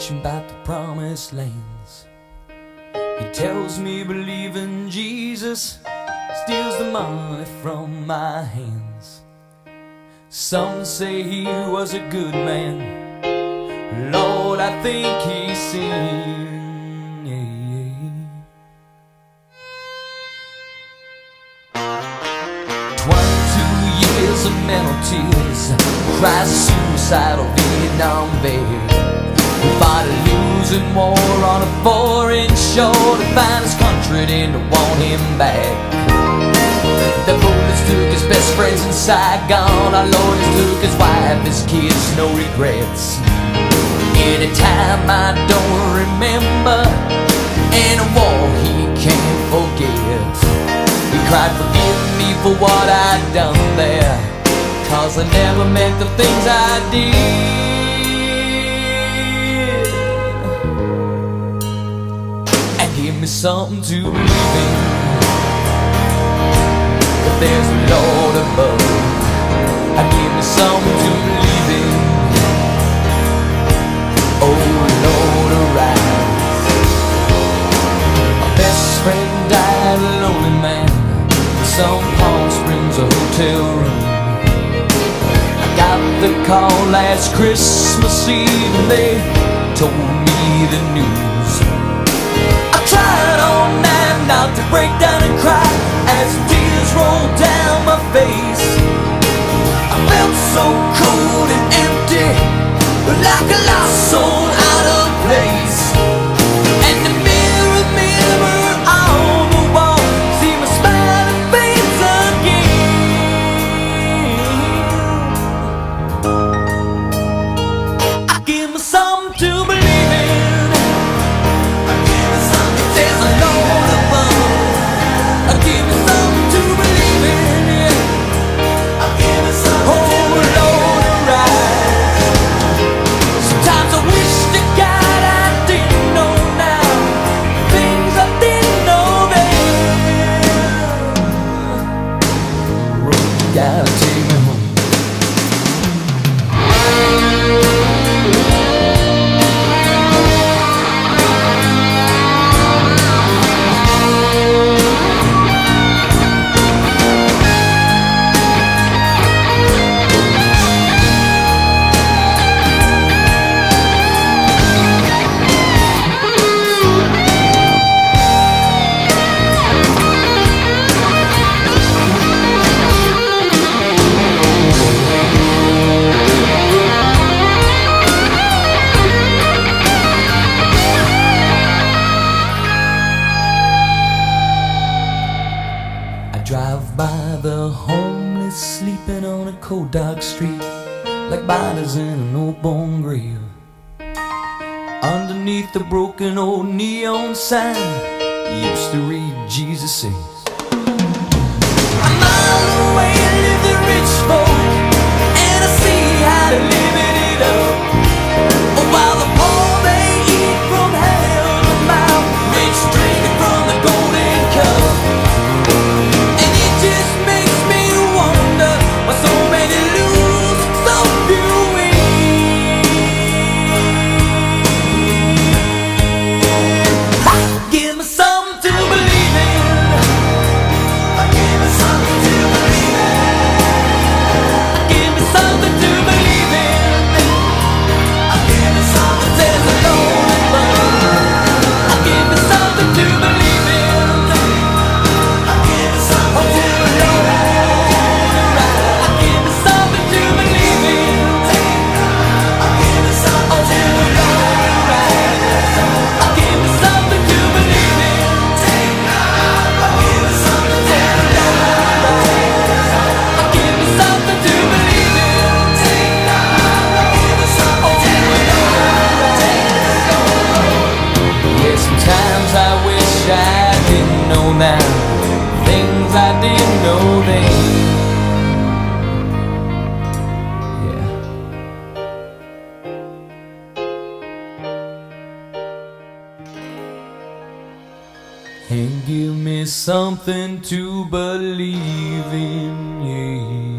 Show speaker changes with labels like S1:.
S1: preaching about the promised lands. He tells me believe in Jesus steals the money from my hands. Some say he was a good man, Lord, I think he sinned. 22 years of mental tears, cries of suicidal Vietnam vet. We fought a losing war on a foreign shore to find his country and to want him back. The bullets took his best friends in Saigon, our lawyers took his wife, his kids, no regrets. Anytime I don't remember, in a war he can't forget. He cried, forgive me for what I'd done there, 'cause I never meant the things I did. And give me something to believe in, that there's a Lord above. And give me something to believe in, oh Lord, arise. My best friend died a lonely man, some Palm Springs, a hotel room. I got the call last Christmas Eve and they told me the news. I tried all night not to break down and cry as tears rolled down my face. I felt so cold and empty, like a lost soul out of place. And the mirror on the wall, see my smiling face again. I give me something to believe in, I give me something, there's a Lord above. I give me something to believe in, yeah. I give me something, oh Lord, arise. Sometimes I wish to God I didn't know now, things I didn't know then. Road gotta take me home. Drive by the homeless sleeping on a cold dark street, like bodies in an old bone grave. Underneath the broken old neon sign, used to read Jesus says, a mile away live the rich folk, and I see how they're living it up. While the poor they eat from hell's mouth, rich drinking from the golden cup. Now, things I didn't know then. Yeah. And give me something to believe in, yeah.